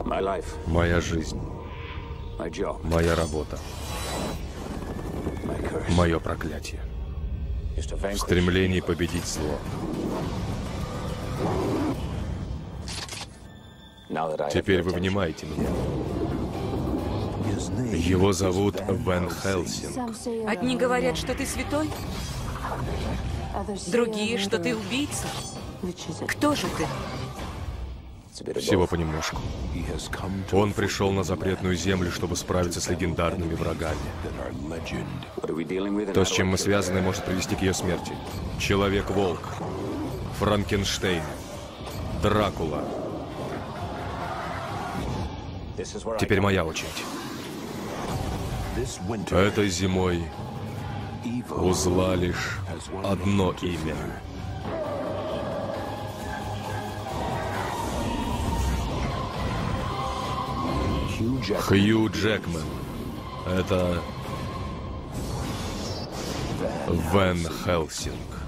Моя жизнь, моя работа, мое проклятие. В стремлении победить зло. Теперь вы внимаете меня. Его зовут Ван Хельсинг. Одни говорят, что ты святой, другие, что ты убийца. Кто же ты? Всего понемножку. Он пришел на запретную землю, чтобы справиться с легендарными врагами. То, с чем мы связаны, может привести к ее смерти. Человек-волк, Франкенштейн, Дракула. Теперь моя очередь. Этой зимой у зла лишь одно имя. Хью Джекман. Это Ван Хельсинг.